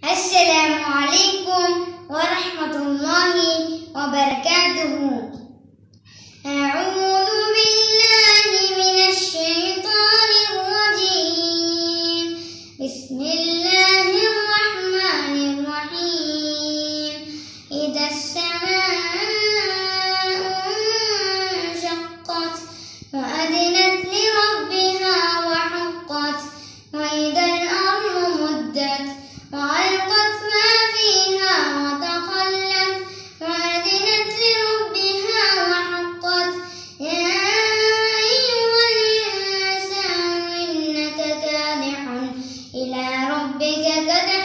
السلام عليكم ورحمة الله وبركاته. أعوذ بالله من الشيطان الرجيم. بسم الله الرحمن الرحيم. إذا السماء انشقت وأذنت لربها وحقت وإذا الأرض مدت وألقت ما فيها وتخلت وأذنت لربها وحقت. يا أيها الإنسان إنك كادح إلى ربك كدحا